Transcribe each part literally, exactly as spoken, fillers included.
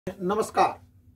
नमस्कार।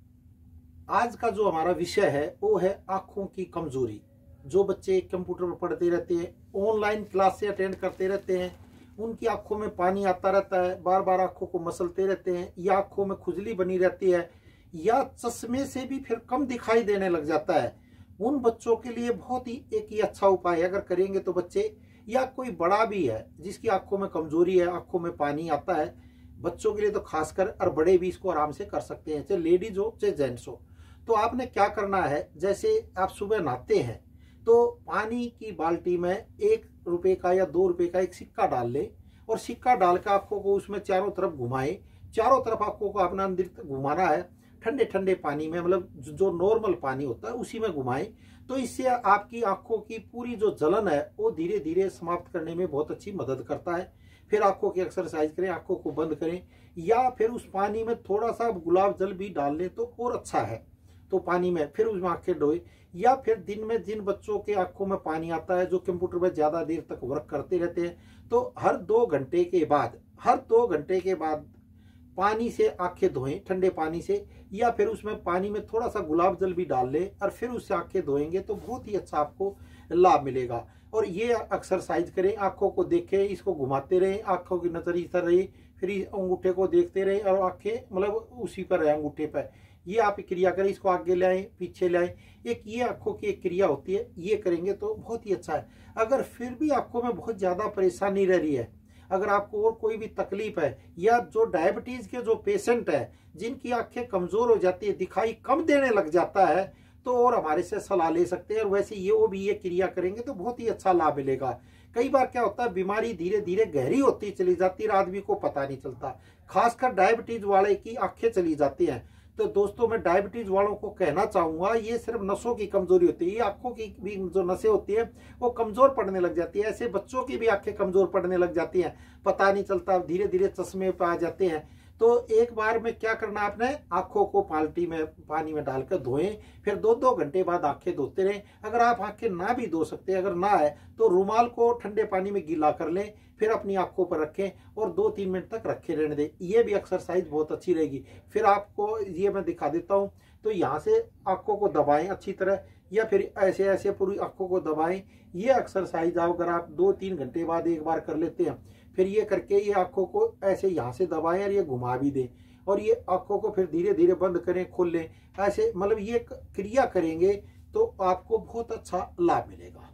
आज का जो हमारा विषय है वो है आंखों की कमजोरी। जो बच्चे कंप्यूटर पर पढ़ते रहते हैं, ऑनलाइन क्लास से अटेंड करते रहते हैं, उनकी आंखों में पानी आता रहता है, बार बार आंखों को मसलते रहते हैं, या आंखों में खुजली बनी रहती है, या चश्मे से भी फिर कम दिखाई देने लग जाता है। उन बच्चों के लिए बहुत ही एक ही अच्छा उपाय है, अगर करेंगे तो बच्चे, या कोई बड़ा भी है जिसकी आंखों में कमजोरी है, आंखों में पानी आता है, बच्चों के लिए तो खासकर, और बड़े भी इसको आराम से कर सकते हैं, चाहे लेडीज हो चाहे जेंट्स हो। तो आपने क्या करना है, जैसे आप सुबह नहाते हैं तो पानी की बाल्टी में एक रुपए का या दो रुपए का एक सिक्का डाल ले, और सिक्का डाल के आंखों को उसमें चारों तरफ घुमाए। चारों तरफ आंखों को अपना अंदर घुमाना है, ठंडे ठंडे पानी में, मतलब जो नॉर्मल पानी होता है उसी में घुमाए। तो इससे आपकी आंखों की पूरी जो जलन है वो धीरे धीरे समाप्त करने में बहुत अच्छी मदद करता है। फिर आंखों की एक्सरसाइज करें, आंखों को बंद करें, या फिर उस पानी में थोड़ा सा गुलाब जल भी डाल लें तो और अच्छा है। तो पानी में फिर उसमें आंखें डोए, या फिर दिन में जिन बच्चों के आंखों में पानी आता है, जो कंप्यूटर में ज्यादा देर तक वर्क करते रहते हैं, तो हर दो घंटे के बाद हर दो घंटे के बाद पानी से आंखें धोएं, ठंडे पानी से, या फिर उसमें पानी में थोड़ा सा गुलाब जल भी डाल लें और फिर उससे आंखें धोएंगे तो बहुत ही अच्छा आपको लाभ मिलेगा। और ये एक्सरसाइज करें, आंखों को देखें, इसको घुमाते रहें, आंखों की नजर इधर रही, फिर इस अंगूठे को देखते रहें और आंखें मतलब उसी पर रहे, अंगूठे पर। ये आप क्रिया करें, इसको आगे ले आए, पीछे ले आए, एक ये आंखों की एक क्रिया होती है, ये करेंगे तो बहुत ही अच्छा है। अगर फिर भी आंखों में बहुत ज्यादा परेशानी रह रही है, अगर आपको और कोई भी तकलीफ है, या जो डायबिटीज के जो पेशेंट है जिनकी आंखें कमजोर हो जाती है, दिखाई कम देने लग जाता है, तो और हमारे से सलाह ले सकते हैं। और वैसे ये वो भी ये क्रिया करेंगे तो बहुत ही अच्छा लाभ मिलेगा। कई बार क्या होता है, बीमारी धीरे धीरे गहरी होती चली जाती है, आदमी को पता नहीं चलता। खासकर डायबिटीज वाले की आंखें चली जाती हैं। तो दोस्तों, मैं डायबिटीज वालों को कहना चाहूंगा, ये सिर्फ नसों की कमजोरी होती है, ये आंखों की भी जो नसें होती है वो कमजोर पड़ने लग जाती है। ऐसे बच्चों की भी आंखें कमजोर पड़ने लग जाती हैं, पता नहीं चलता, धीरे धीरे चश्मे पे आ जाते हैं। तो एक बार में क्या करना, आपने आंखों को बाल्टी में पानी में डालकर धोएं, फिर दो दो घंटे बाद आंखें धोते रहें। अगर आप आंखें ना भी धो सकते, अगर ना है तो रुमाल को ठंडे पानी में गीला कर लें, फिर अपनी आंखों पर रखें और दो तीन मिनट तक रखे रहने दें। ये भी एक्सरसाइज बहुत अच्छी रहेगी। फिर आपको ये मैं दिखा देता हूँ। तो यहाँ से आंखों को दबाएं अच्छी तरह, या फिर ऐसे ऐसे पूरी आंखों को दबाएं। ये एक्सरसाइज अगर आप दो तीन घंटे बाद एक बार कर लेते हैं, फिर ये करके ये आंखों को ऐसे यहाँ से दबाएं और ये घुमा भी दें, और ये आंखों को फिर धीरे धीरे बंद करें, खोल लें। ऐसे मतलब ये क्रिया करेंगे तो आपको बहुत अच्छा लाभ मिलेगा।